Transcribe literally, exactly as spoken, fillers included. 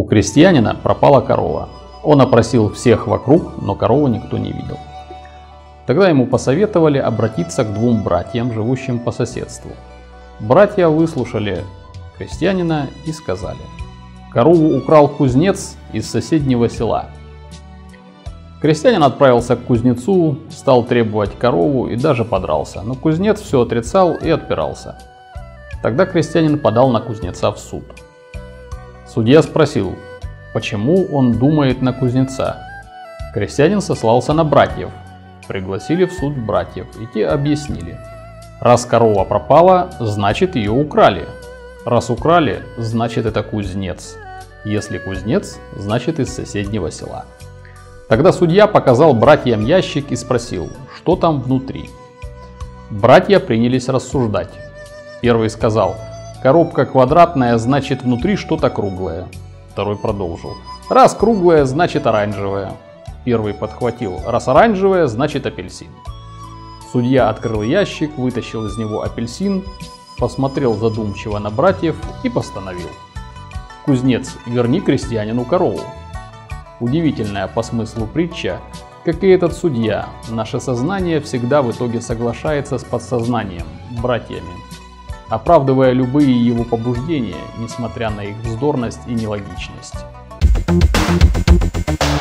крестьянина пропала корова. Он опросил всех вокруг, но корову никто не видел. Тогда ему посоветовали обратиться к двум братьям, живущим по соседству. Братья выслушали крестьянина и сказали: «Корову украл кузнец из соседнего села». Крестьянин отправился к кузнецу, стал требовать корову и даже подрался, но кузнец все отрицал и отпирался. Тогда крестьянин подал на кузнеца в суд. Судья спросил, почему он думает на кузнеца. Крестьянин сослался на братьев. Пригласили в суд братьев, и те объяснили: раз корова пропала, значит ее украли. Раз украли, значит это кузнец. Если кузнец, значит из соседнего села. Тогда судья показал братьям ящик и спросил, что там внутри. Братья принялись рассуждать. Первый сказал: коробка квадратная, значит внутри что-то круглое. Второй продолжил: раз круглое, значит оранжевое. Первый подхватил: раз оранжевое, значит апельсин. Судья открыл ящик, вытащил из него апельсин, посмотрел задумчиво на братьев и постановил: кузнец, верни крестьянину корову. Удивительная по смыслу притча, как и этот судья, наше сознание всегда в итоге соглашается с подсознанием, братьями, оправдывая любые его побуждения, несмотря на их вздорность и нелогичность.